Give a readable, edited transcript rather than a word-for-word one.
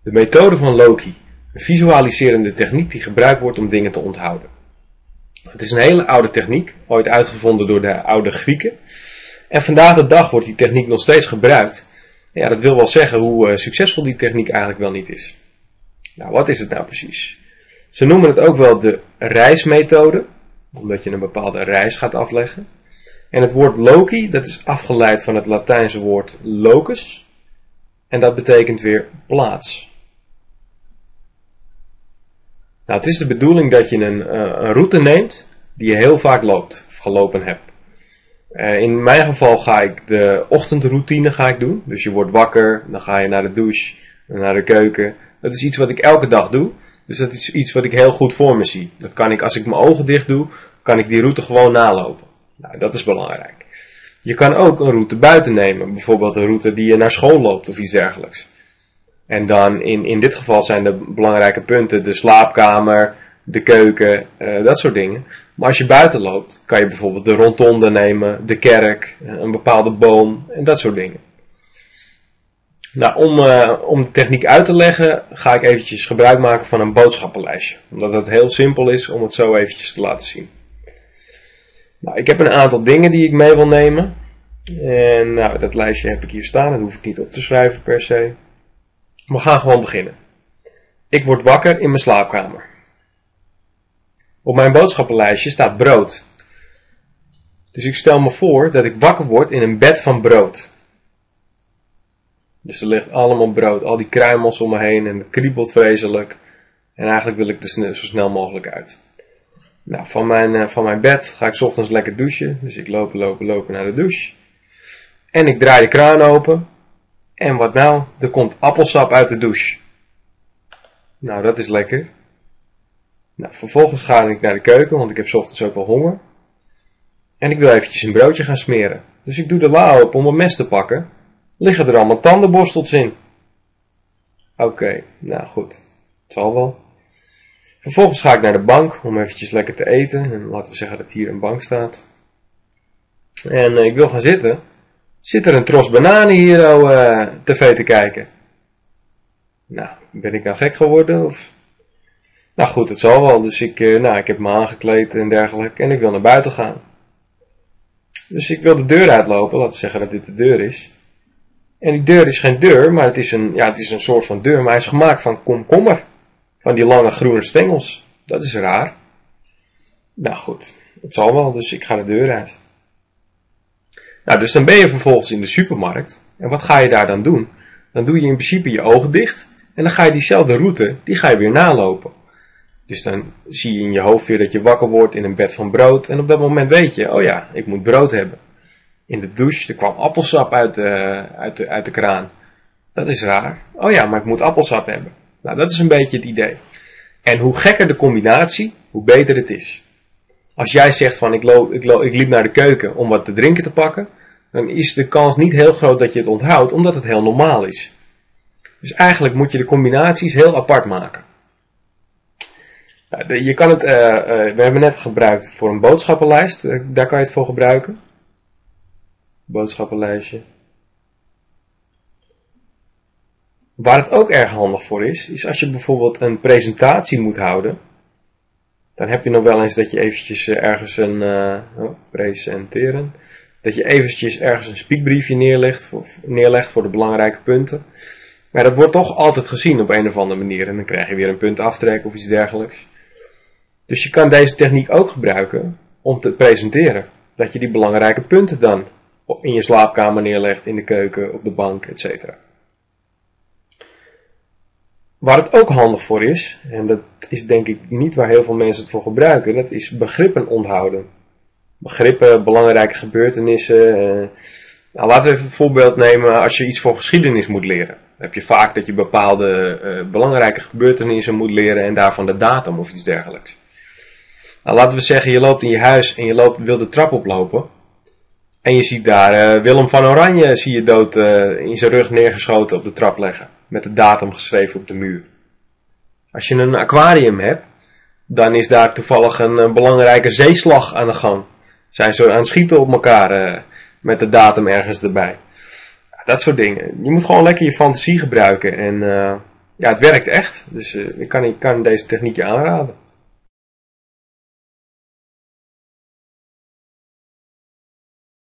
De methode van Loki, een visualiserende techniek die gebruikt wordt om dingen te onthouden. Het is een hele oude techniek, ooit uitgevonden door de oude Grieken. En vandaag de dag wordt die techniek nog steeds gebruikt. Ja, dat wil wel zeggen hoe succesvol die techniek eigenlijk wel niet is. Nou, wat is het nou precies? Ze noemen het ook wel de reismethode, omdat je een bepaalde reis gaat afleggen. En het woord Loki, dat is afgeleid van het Latijnse woord locus. En dat betekent weer plaats. Nou, het is de bedoeling dat je een route neemt die je heel vaak loopt, of gelopen hebt. In mijn geval ga ik de ochtendroutine doen. Dus je wordt wakker, dan ga je naar de douche, naar de keuken. Dat is iets wat ik elke dag doe. Dus dat is iets wat ik heel goed voor me zie. Dat kan ik, als ik mijn ogen dicht doe, kan ik die route gewoon nalopen. Nou, dat is belangrijk. Je kan ook een route buiten nemen. Bijvoorbeeld een route die je naar school loopt of iets dergelijks. En dan in dit geval zijn de belangrijke punten de slaapkamer, de keuken, dat soort dingen. Maar als je buiten loopt, kan je bijvoorbeeld de rotonde nemen, de kerk, een bepaalde boom en dat soort dingen. Nou, om de techniek uit te leggen, ga ik eventjes gebruik maken van een boodschappenlijstje. Omdat het heel simpel is om het zo eventjes te laten zien. Nou, ik heb een aantal dingen die ik mee wil nemen. En nou, dat lijstje heb ik hier staan, dat hoef ik niet op te schrijven per se. We gaan gewoon beginnen. Ik word wakker in mijn slaapkamer. Op mijn boodschappenlijstje staat brood. Dus ik stel me voor dat ik wakker word in een bed van brood. Dus er ligt allemaal brood, al die kruimels om me heen en het kriebelt vreselijk. En eigenlijk wil ik er zo snel mogelijk uit. Nou, van mijn bed ga ik 's ochtends lekker douchen. Dus ik lopen naar de douche. En ik draai de kraan open. En wat nou? Er komt appelsap uit de douche. Nou, dat is lekker. Nou, vervolgens ga ik naar de keuken, want ik heb 's ochtends ook wel honger. En ik wil eventjes een broodje gaan smeren. Dus ik doe de la open om een mes te pakken. Liggen er allemaal tandenborstels in. Oké, nou goed. Het zal wel. Vervolgens ga ik naar de bank om eventjes lekker te eten. En laten we zeggen dat hier een bank staat. En ik wil gaan zitten. Zit er een tros bananen hier tv te kijken? Nou, ben ik nou gek geworden? Of? Nou goed, het zal wel. Dus ik heb me aangekleed en dergelijke. En ik wil naar buiten gaan. Dus ik wil de deur uitlopen. Laten we zeggen dat dit de deur is. En die deur is geen deur, maar het is een soort van deur. Maar hij is gemaakt van komkommer. Van die lange groene stengels. Dat is raar. Nou goed, het zal wel. Dus ik ga de deur uit. Nou, dus dan ben je vervolgens in de supermarkt. En wat ga je daar dan doen? Dan doe je in principe je ogen dicht. En dan ga je diezelfde route, die ga je weer nalopen. Dus dan zie je in je hoofd weer dat je wakker wordt in een bed van brood. En op dat moment weet je, oh ja, ik moet brood hebben. In de douche, er kwam appelsap uit de kraan. Dat is raar. Oh ja, maar ik moet appelsap hebben. Nou, dat is een beetje het idee. En hoe gekker de combinatie, hoe beter het is. Als jij zegt van ik liep naar de keuken om wat te drinken te pakken, dan is de kans niet heel groot dat je het onthoudt, omdat het heel normaal is. Dus eigenlijk moet je de combinaties heel apart maken. Je kan het, we hebben net gebruikt voor een boodschappenlijst, daar kan je het voor gebruiken. Boodschappenlijstje. Waar het ook erg handig voor is als je bijvoorbeeld een presentatie moet houden. Dan heb je nog wel eens dat je eventjes ergens presenteren. Dat je eventjes ergens een spiekbriefje neerlegt voor de belangrijke punten. Maar dat wordt toch altijd gezien op een of andere manier. En dan krijg je weer een puntaftrek of iets dergelijks. Dus je kan deze techniek ook gebruiken om te presenteren. Dat je die belangrijke punten dan in je slaapkamer neerlegt, in de keuken, op de bank, etc. Waar het ook handig voor is, en dat is denk ik niet waar heel veel mensen het voor gebruiken, dat is begrippen onthouden. Begrippen, belangrijke gebeurtenissen. Nou, laten we even een voorbeeld nemen als je iets voor geschiedenis moet leren. Dan heb je vaak dat je bepaalde belangrijke gebeurtenissen moet leren en daarvan de datum of iets dergelijks. Nou, laten we zeggen, je loopt in je huis en je wil de trap oplopen. En je ziet daar Willem van Oranje zie je dood in zijn rug neergeschoten op de trap liggen. Met de datum geschreven op de muur. Als je een aquarium hebt, dan is daar toevallig een belangrijke zeeslag aan de gang. Zijn ze aan het schieten op elkaar met de datum ergens erbij. Dat soort dingen. Je moet gewoon lekker je fantasie gebruiken. En ja, het werkt echt. Dus ik kan deze techniek je aanraden.